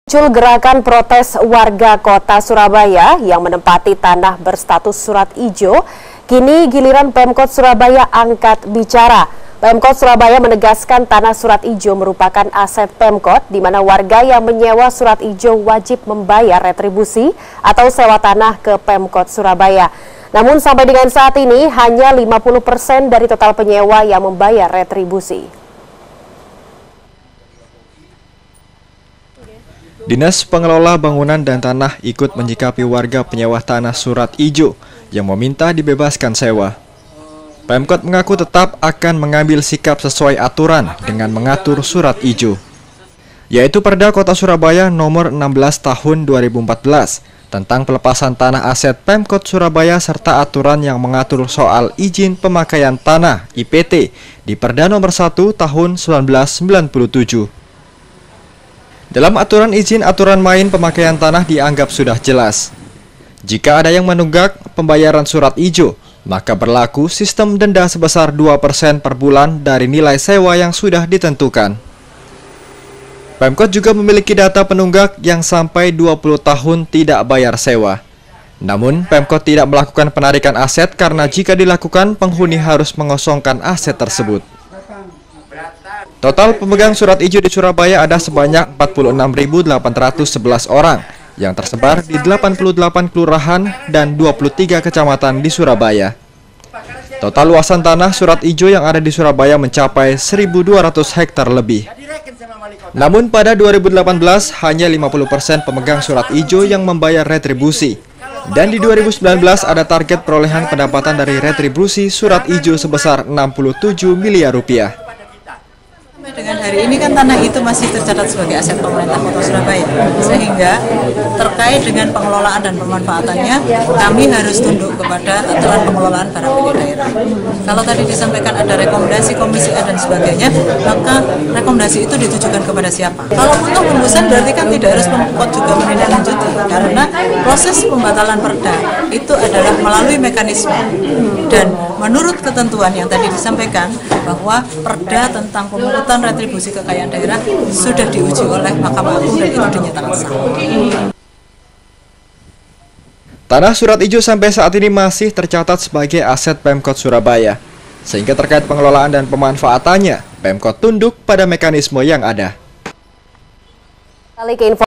Muncul gerakan protes warga kota Surabaya yang menempati tanah berstatus surat ijo. Kini giliran Pemkot Surabaya angkat bicara. Pemkot Surabaya menegaskan tanah surat ijo merupakan aset Pemkot, di mana warga yang menyewa surat ijo wajib membayar retribusi atau sewa tanah ke Pemkot Surabaya. Namun sampai dengan saat ini hanya 50% dari total penyewa yang membayar retribusi. Dinas Pengelola Bangunan dan Tanah ikut menyikapi warga penyewa tanah surat ijo yang meminta dibebaskan sewa. Pemkot mengaku tetap akan mengambil sikap sesuai aturan dengan mengatur surat ijo, yaitu Perda Kota Surabaya nomor 16 tahun 2014 tentang pelepasan tanah aset Pemkot Surabaya serta aturan yang mengatur soal izin pemakaian tanah IPT di Perda nomor 1 tahun 1997. Dalam aturan izin aturan main pemakaian tanah dianggap sudah jelas. Jika ada yang menunggak pembayaran surat ijo, maka berlaku sistem denda sebesar 2% per bulan dari nilai sewa yang sudah ditentukan. Pemkot juga memiliki data penunggak yang sampai 20 tahun tidak bayar sewa. Namun, Pemkot tidak melakukan penarikan aset karena jika dilakukan, penghuni harus mengosongkan aset tersebut. Total pemegang surat ijo di Surabaya ada sebanyak 46.811 orang yang tersebar di 88 kelurahan dan 23 kecamatan di Surabaya. Total luasan tanah surat ijo yang ada di Surabaya mencapai 1.200 hektar lebih. Namun pada 2018 hanya 50% pemegang surat ijo yang membayar retribusi. Dan di 2019 ada target perolehan pendapatan dari retribusi surat ijo sebesar 67 miliar rupiah. Dengan hari ini kan tanah itu masih tercatat sebagai aset pemerintah Kota Surabaya, sehingga terkait dengan pengelolaan dan pemanfaatannya kami harus tunduk kepada aturan pengelolaan barang milik daerah. Kalau tadi disampaikan ada rekomendasi Komisi A dan sebagainya, maka rekomendasi itu ditujukan kepada siapa? Kalau untuk tembusan berarti kan tidak harus Pemkot juga menindaklanjuti, karena proses pembatalan perda itu adalah melalui mekanisme. Dan menurut ketentuan yang tadi disampaikan bahwa perda tentang pemungutan retribusi kekayaan daerah sudah diuji oleh Mahkamah Agung dan itu dinyatakan sah. Tanah surat ijo sampai saat ini masih tercatat sebagai aset Pemkot Surabaya, sehingga terkait pengelolaan dan pemanfaatannya, Pemkot tunduk pada mekanisme yang ada.